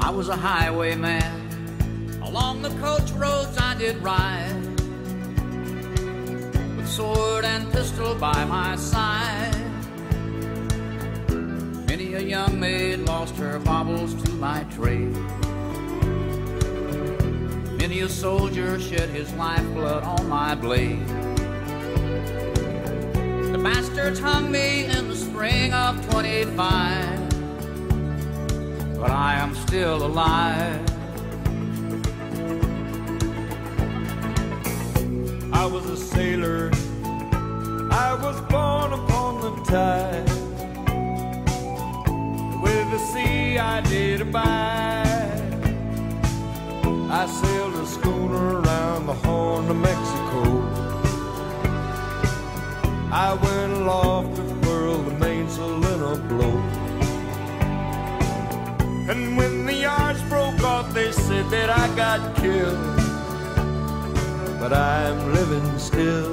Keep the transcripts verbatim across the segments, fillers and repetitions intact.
I was a highwayman. Along the coach roads I did ride, with sword and pistol by my side. Many a young maid lost her baubles to my trade. Many a soldier shed his lifeblood on my blade. The bastards hung me in the spring of twenty-five, but I am still alive. I was a sailor, I was born upon the tide. With the sea I did abide. I sailed a schooner around the Horn of Mexico. I went aloft to furl the mainsail in a blow. And when the yards broke off, they said that I got killed. But I'm living still.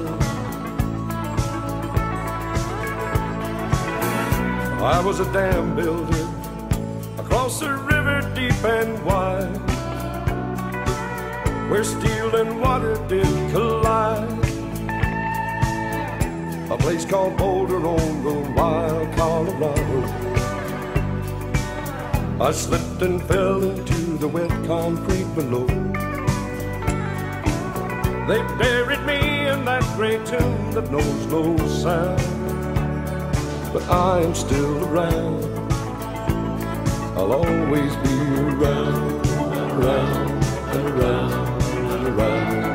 I was a dam builder across a river deep and wide, where steel and water did collide. A place called Boulder on the wild Colorado. I slipped and fell into the wet concrete below. They buried me in that great tomb that knows no sound. But I am still around. I'll always be around and around and around and around and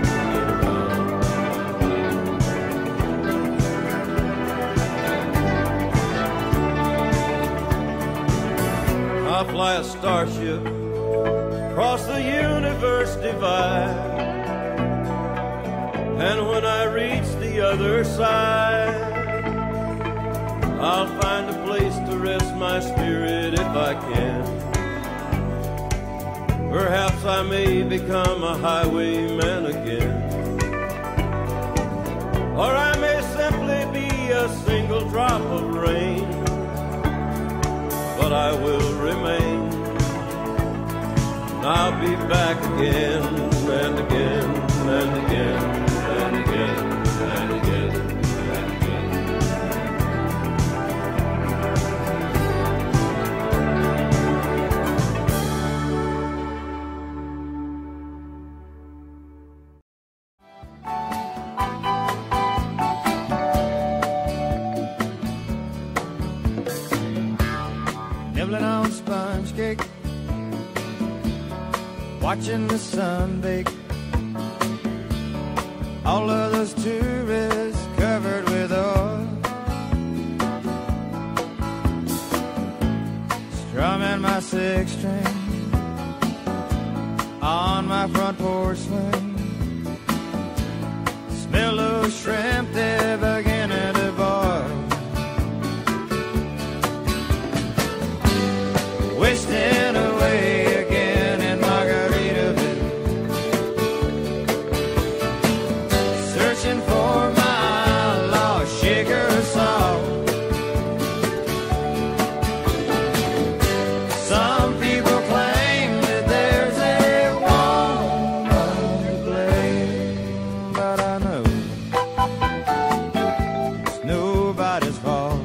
around. I fly a starship across the universe divide, and when I reach the other side, I'll find a place to rest my spirit if I can. Perhaps I may become a highwayman again, or I may simply be a single drop of rain. But I will remain. I'll be back again and again and again and again and again. Nibbling on sponge cake, watching the sun bake. All of those tourists covered with oil, strumming my six string on my front porch swing. Smell those shrimp, they're beginning to boil. Wasting away again in Margaritaville, searching for my lost sugar salt. Some people claim that there's a woman to blame, but I know it's nobody's fault.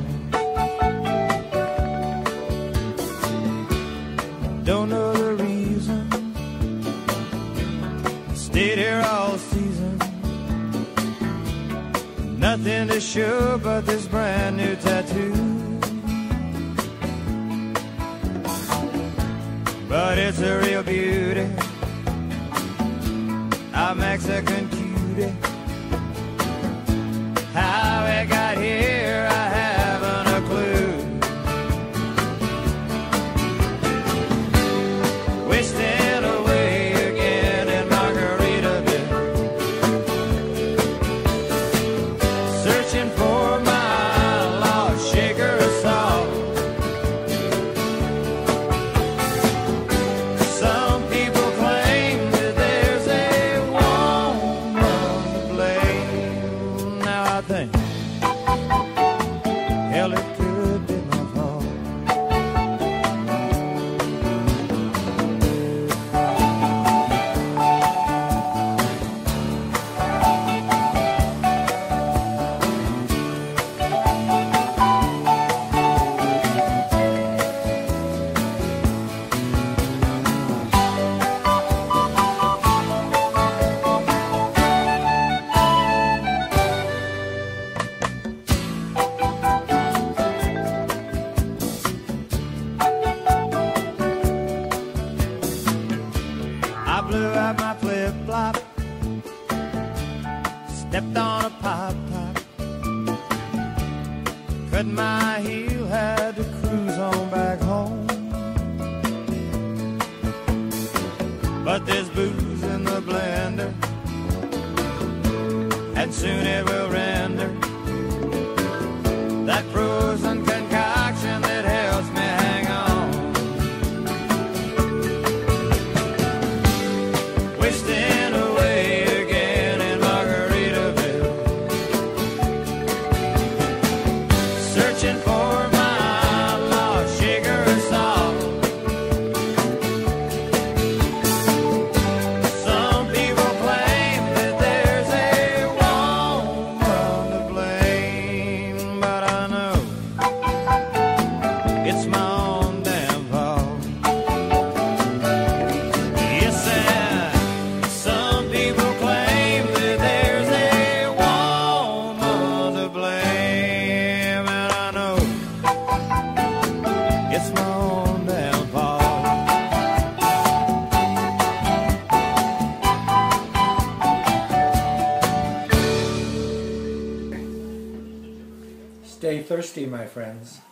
Don't know the reason, stayed here all season. Nothing to show but this brand new tattoo, but it's a real beauty, a Mexican cutie. How it got here, I haven't a clue. Wasting away again in Margaritaville, searching for my lost sugar salt. Some people claim that there's a woman to stepped on a pop top, cut my heel, had to cruise on back home. But there's booze in the blender, and soon it will render that frozen concoction that helps me hang on. Wasting away again in Margaritaville, searching for my lost sugar and salt. Some people claim that there's a woman to blame, but I know it's my own damn fault. Yes, and some people claim that there's a woman to blame, and I know it's my own damn fault. Stay thirsty, my friends.